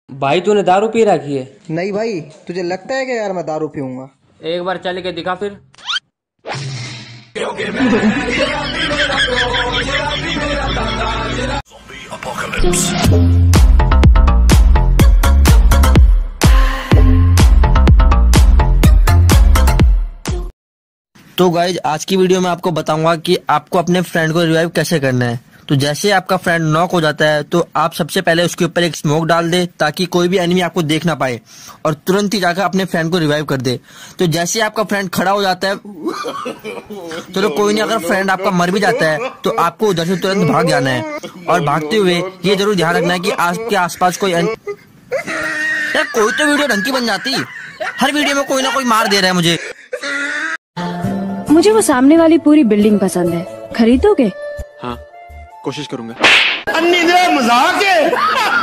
भाई तूने दारू पी रखी है? नहीं भाई, तुझे लगता है कि यार मैं दारू पीऊंगा? एक बार चल के दिखा फिर। तो गाइज आज की वीडियो में आपको बताऊंगा कि आपको अपने फ्रेंड को रिवाइव कैसे करना है। तो जैसे आपका फ्रेंड नॉक हो जाता है तो आप सबसे पहले उसके ऊपर एक स्मोक डाल दे ताकि कोई भी एनिमी आपको देख ना पाए और तुरंत ही जाकर अपने फ्रेंड को रिवाइव कर दे। तो जैसे आपका फ्रेंड खड़ा हो जाता है तो कोई नहीं, अगर फ्रेंड आपका मर भी जाता है तो आपको उधर से तुरंत भाग जाना है और भागते हुए ये जरूर ध्यान रखना है कि आपके आसपास कोई यार कोई तो वीडियो ढंग की बन जाती, हर वीडियो में कोई ना कोई मार दे रहा है मुझे। मुझे वो सामने वाली पूरी बिल्डिंग पसंद है, खरीदोगे? हाँ, कोशिश करूंगा। अन्नी मेरा मजाक है।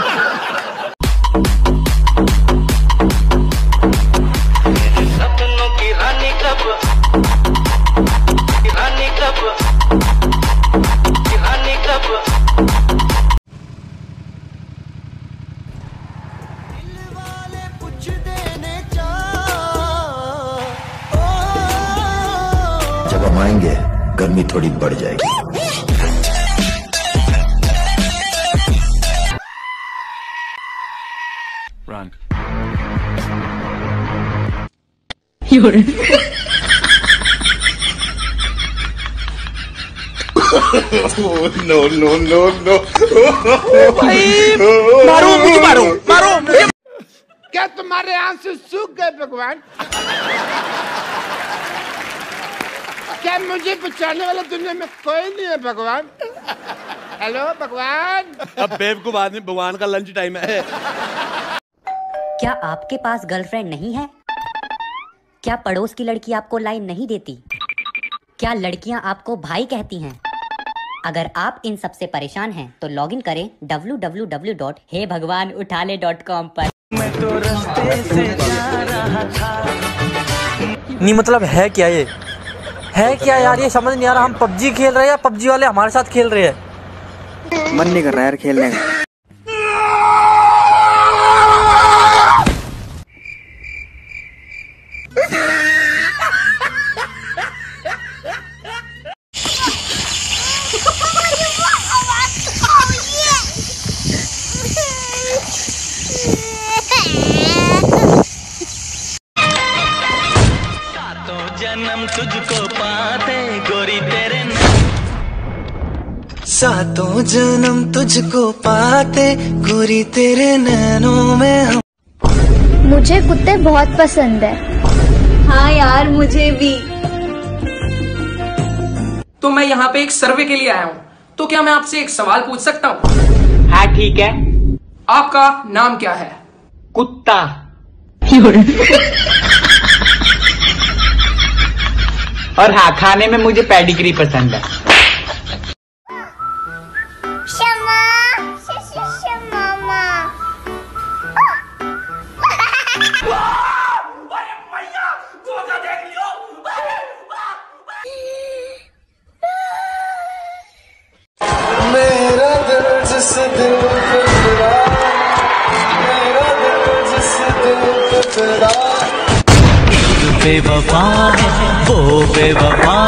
सपनों की रानी कब, रानी कब, रानी कब। दिल वाले पूछ देने जब हम आएंगे गर्मी थोड़ी बढ़ जाएगी। Run. No. मारो मुझे, मारो मारो। क्या तुम्हारे आंसू सूख गए भगवान? क्या मुझे बचाने वाला दुनिया में कोई नहीं है भगवान? हेलो भगवान। अब बेवकूफ आदमी, भगवान का लंच टाइम है। क्या आपके पास गर्लफ्रेंड नहीं है? क्या पड़ोस की लड़की आपको लाइन नहीं देती? क्या लड़कियां आपको भाई कहती हैं? अगर आप इन सब से परेशान हैं तो लॉगिन करें www.heybhagwanuthale.com पर। मैं तो रास्ते से जा रहा था। नहीं मतलब है क्या ये? है क्या यार, ये समझ नहीं आ रहा। हम पबजी खेल रहे हैं या पबजी वाले हमारे साथ खेल रहे हैं? मन नहीं कर रहा यार खेलने का। जन्म तुझको पाते गोरी तेरे, सातों जन्म तुझको पाते गोरी तेरे नैनों में हम। मुझे कुत्ते बहुत पसंद है। हाँ यार मुझे भी। तो मैं यहाँ पे एक सर्वे के लिए आया हूँ, तो क्या मैं आपसे एक सवाल पूछ सकता हूँ? हाँ ठीक है। आपका नाम क्या है? कुत्ता। और हाँ, खाने में मुझे पेडिग्री पसंद है। क्षमा, क्षमा। मेरा दिल जिस दिल पे तेरा, मेरा दिल जिस दिल पे तेरा। बेवफा है वो बेवफा,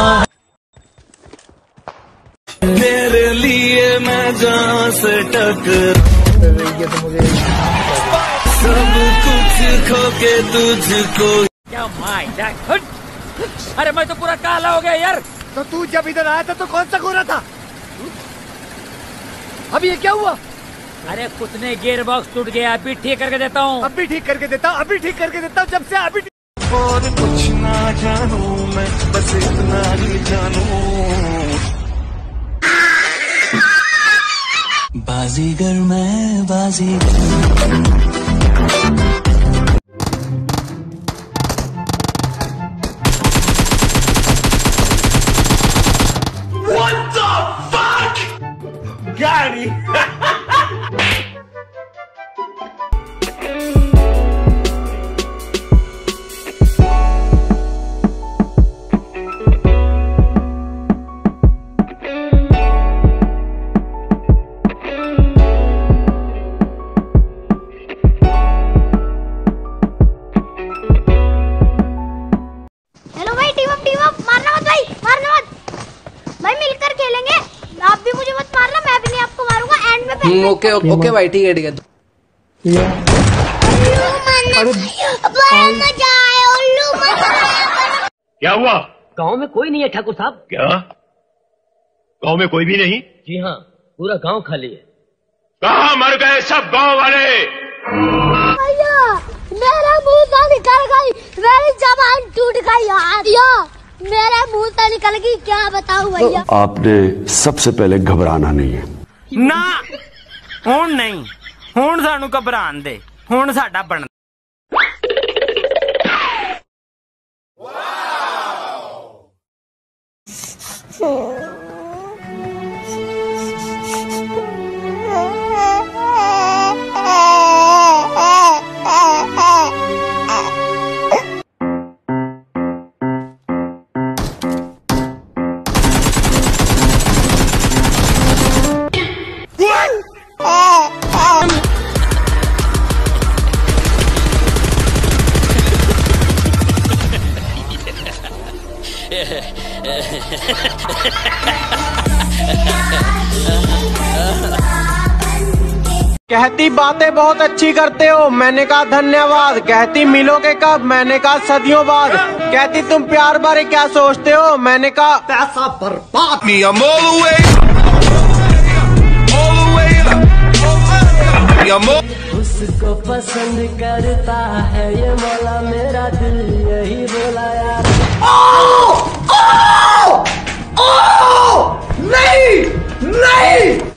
मेरे लिए मैं जहाँ से टकराऊं, सब कुछ खो के तुझको। क्या माय जैक? अरे मैं तो पूरा काला हो गया यार। तो तू जब इधर आया था तो कौन सा गोरा था? अभी ये क्या हुआ? अरे कुछ नहीं, गियर बॉक्स टूट गया, अभी ठीक करके देता हूँ। अभी ठीक करके देता हूँ, अभी ठीक करके देता हूँ। जब से अभी और कुछ ना जानू मैं, बस इतना ही जानू, बाजीगर मैं बाजीगर। What the fuck? Got it. Okay okay भाई, ठीक है ठीक है। क्या हुआ? गांव में कोई नहीं है ठाकुर साहब। क्या गांव में कोई भी नहीं? जी हाँ, पूरा गांव खाली है। कहाँ मर गए सब गांव वाले? भैया मेरा मुंह से निकल गई, मेरी जबान टूट गई यार, मेरे मुंह से निकल गई, क्या बताऊं भैया। आपने सबसे पहले घबराना नहीं है ना, हुण नहीं, हुण सानू घबरान दे, हुण साडा बन। कहती बातें बहुत अच्छी करते हो, मैंने कहा धन्यवाद। कहती मिलोगे कब, मैंने कहा सदियों बाद। कहती तुम प्यार बारे क्या सोचते हो, मैंने कहा पैसा बर्बाद। उसको पसंद करता है ये मौला, मेरा दिल यही बोला यार। नहीं नहीं